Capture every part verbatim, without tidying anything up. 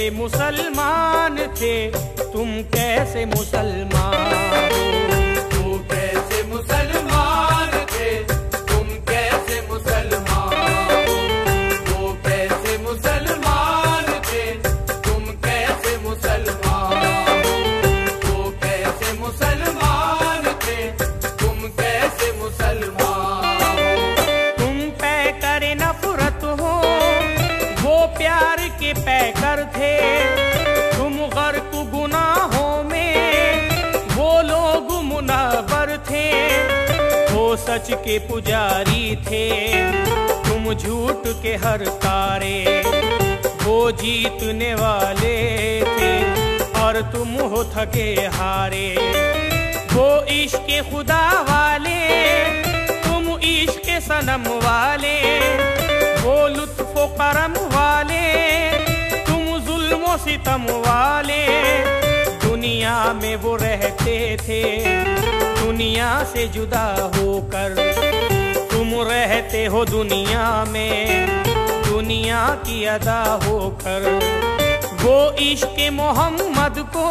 कैसे मुसलमान थे, तुम कैसे मुसलमान हो। वो कैसे मुसलमान थे, तुम कैसे मुसलमान हो। वो कैसे मुसलमान थे, तुम कैसे मुसलमान हो। वो कैसे मुसलमान थे, तुम कैसे मुसलमान हो। तुम पे करे नफरत हो, वो प्यार के पैकर थे। तुम गर्क गुनाहों में, वो लोग मुनव्वर थे। वो सच के पुजारी थे, तुम झूठ के हर तारे। वो जीतने वाले थे और तुम हो थके हारे। वो इश्क खुदा वाले, तुम इश्क सनम वाले। वो लुत्फ़ो करम वाले, तुम जुल्म सितम वाले। दुनिया में वो रहते थे, दुनिया से जुदा होकर। तुम रहते हो दुनिया में, दुनिया की अदा होकर। वो इश्क मोहम्मद को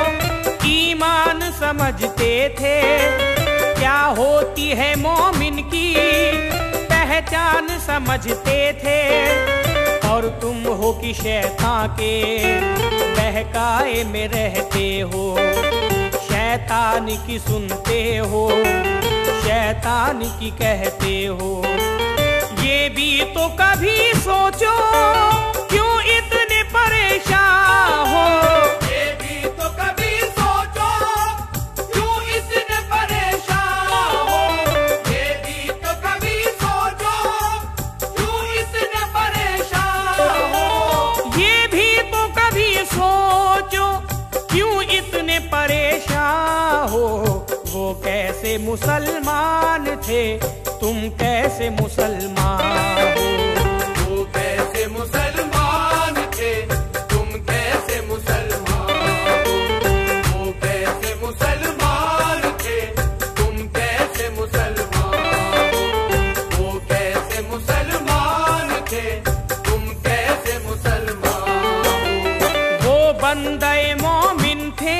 ईमान समझते थे। क्या होती है मोमिन की पहचान समझते थे। और तुम हो कि शैतान के बहकाए में रहते हो। शैतान की सुनते हो, शैतान की कहते हो। ये भी तो कभी सोचो, क्यों इतने परेशान हो। ये भी तो कभी सोचो, क्यों इतने परेशान हो। ये भी तो कभी सोचो, क्यों इतने परेशान हो। ये भी तो कभी सोचो, क्यों इतने परेशान हो। वो कैसे मुसलमान थे, तुम कैसे मुसलमान हो। वो कैसे मुसलमान थे, तुम कैसे मुसलमान हो। वो कैसे मुसलमान थे, तुम कैसे मुसलमान हो। वो कैसे मुसलमान थे, तुम कैसे मुसलमान हो। वो बंदे मोमिन थे,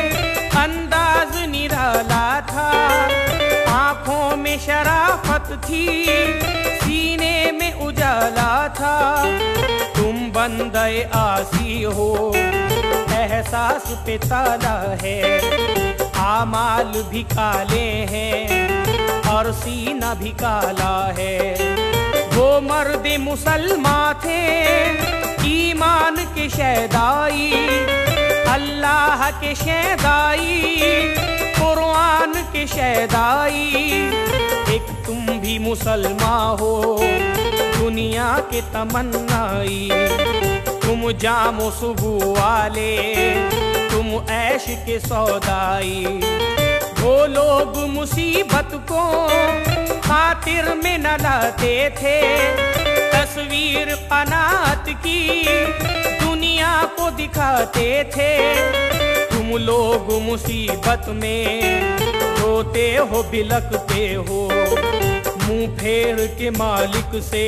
अंदाज निराला था। आंखों में शराफत थी, सीने में उजाला था। तुम बंदे आसी हो, एहसास पे ताला है। आमाल भी काले हैं और सीना भी काला है। वो मर्द मुसलमान थे, ईमान के शहदाई। अल्लाह के शहदाई, कुरान के शहदाई। एक तुम भी मुसलमान हो, दुनिया के तमन्नाई। तुम जामो सुबह वाले, तुम ऐश के सौदाई। वो लोग मुसीबत को खातिर में न लाते थे। तस्वीर कनात की दुनिया को दिखाते थे। तुम लोग मुसीबत में रोते हो, बिलकते हो। मुंह फेर के मालिक से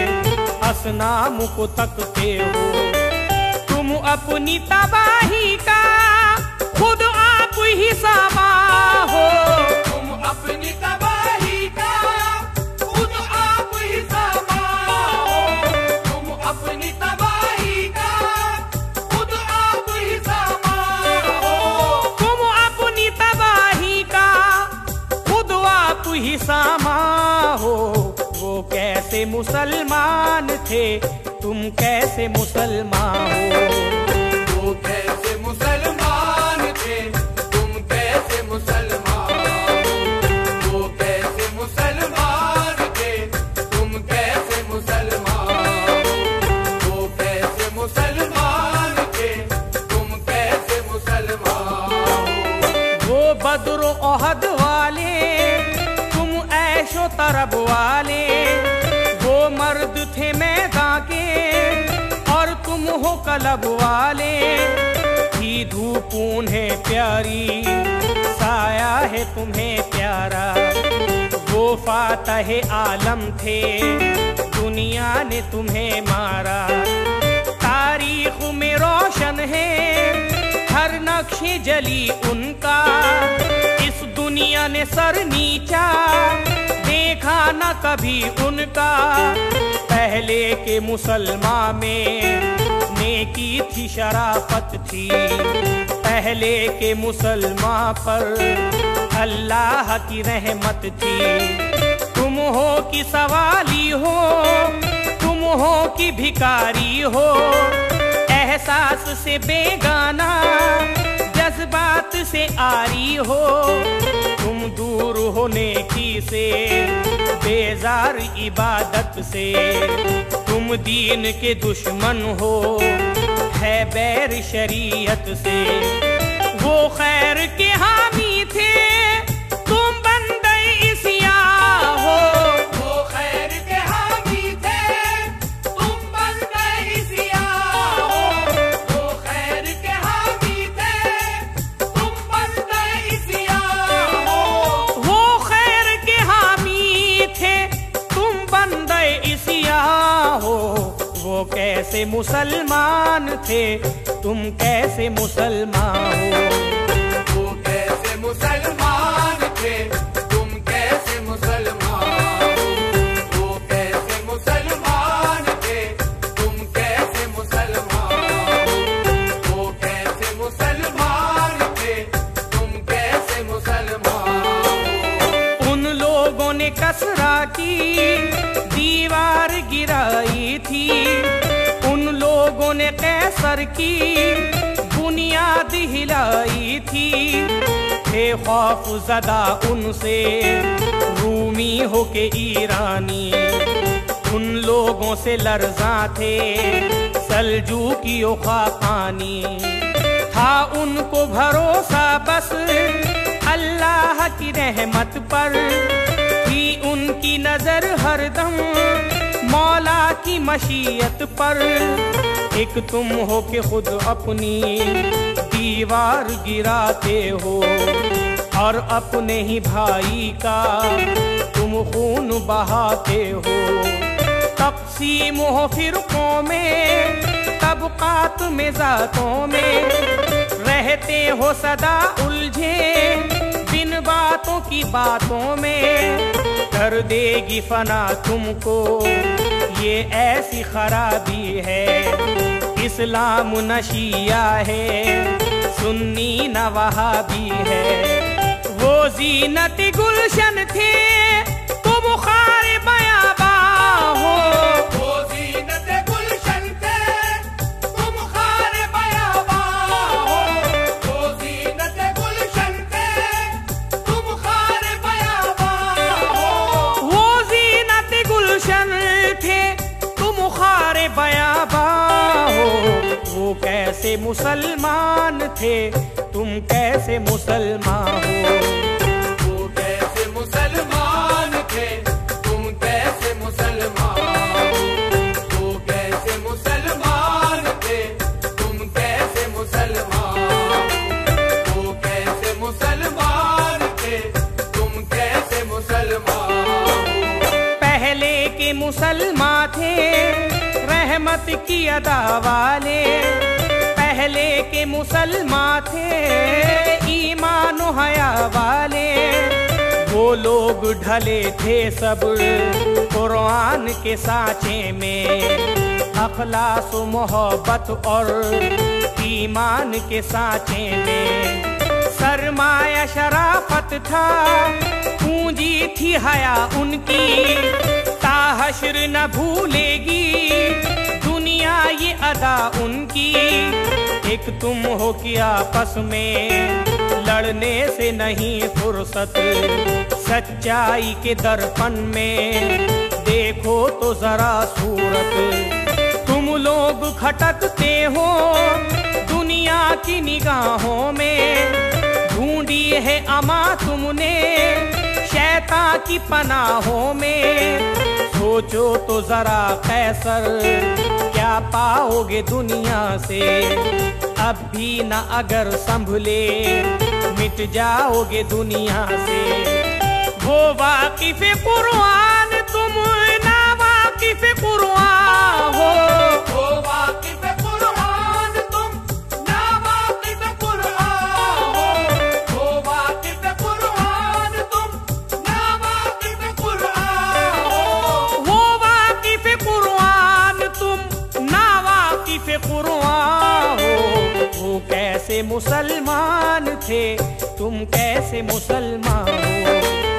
असनाम को तकते हो। तुम अपनी तबाही का खुद आप ही सामा हो। तुम अपनी तबाही का खुद आप ही सामा हो। तुम अपनी तबाही का खुद आप ही सामा हो। तुम अपनी तबाही का खुद आप ही सामा हो। वो कैसे मुसलमान थे, तुम कैसे मुसलमान हो। वो कैसे मुसलमान थे, तुम कैसे मुसलमान हो। वो कैसे मुसलमान थे, तुम कैसे मुसलमान हो। वो कैसे मुसलमान थे, तुम कैसे मुसलमान हो। वो बद्र ओहद वाले, तुम ऐशो तरब वाले। वो मर्द थे मैदान के और तुम हो कलब वाले। ही धूप उन्हें प्यारी, साया है तुम्हें प्यारा। वो फातह आलम थे, दुनिया ने तुम्हें मारा। तारीख तारीख में रोशन है हर नक्शे जली उनका। इस दुनिया ने सर नीचा देखा न कभी उनका। पहले के मुसलमान में नेकी थी शराफत थी। पहले के मुसलमान पर अल्लाह की रहमत थी। तुम हो कि सवाली हो, तुम हो कि भिखारी हो, एहसास से बेगाना जज्बात से आरी हो। तुम दूर हो नेकी से बेजार इबादत से। तुम दीन के दुश्मन हो है बैर शरीयत से। वो खैर के हामी थे तुम बंदे इसिया हो। वो खैर के हामी थे तुम बंदे इसिया हो। वो खैर के हामी थे तुम बंदे इसिया हो। वो खैर के हामी थे तुम बंदे इसिया हो। वो कैसे मुसलमान थे तुम कैसे मुसलमान हो। वो कैसे मुसलमान थे तुम कैसे मुसलमान हो। वो कैसे मुसलमान थे तुम कैसे मुसलमान हो। वो कैसे मुसलमान थे तुम कैसे मुसलमान हो। उन लोगों ने कसरा की दीवार गिराई थी। उन लोगों ने कैसर की बुनियाद हिलाई थी। थे खौफ ज़दा उनसे रूमी हो के ईरानी। उन लोगों से लर्जा थे सल्जूकी ओ खाकानी। था उनको भरोसा बस अल्लाह की रहमत पर। थी उनकी नजर हरदम मौला की मशीयत पर। एक तुम हो के खुद अपनी दीवार गिराते हो और अपने ही भाई का तुम खून बहाते हो। तक़सीम हो फिरकों में तबकात में ज़ातों में। रहते हो सदा उलझे बिन बातों की बातों में। कर देगी फना तुमको ये ऐसी खराबी है। इस्लाम न शिया है सुन्नी न वहाबी है। वो जीनत गुलशन थे तुम खार बयाबा हो। वो जीनत गुलशन थे तुम खार बयाबा हो। वो जीनत गुलशन थे तुम खार बयाबा हो। वो जीनत गुलशन थे तुम खार बयाबा हो। वो कैसे मुसलमान थे तुम कैसे मुसलमान हो। वो कैसे मुसलमान थे तुम कैसे मुसलमान हो। वो कैसे मुसलमान थे तुम कैसे मुसलमान हो। वो कैसे मुसलमान थे तुम कैसे मुसलमान हो। पहले के मुसलमान थे रहमत की अदा वाले। पहले के मुसलमान थे ईमान व हया वाले। वो लोग ढले थे सब कुरान के सांचे में। अखलास व मोहब्बत और ईमान के सांचे में। सरमाया शराफत था पूंजी थी हया उनकी। ताहश्र न भूलेगी दुनिया ये अदा उनकी। एक तुम हो कि आपस में लड़ने से नहीं फुर्सत। सच्चाई के दर्पण में देखो तो जरा सूरत। तुम लोग खटकते हो दुनिया की निगाहों में। ढूंढी है अमा तुमने शैतान की पनाहों में। सोचो तो जरा कैसर क्या पाओगे दुनिया से। अब भी न अगर संभले मिट जाओगे दुनिया से। वो वाकिफ कुरान तुम ना वाकिफ कुरान हो। वो वाकिफ कुरान कैसे मुसलमान थे, तुम कैसे मुसलमान हो।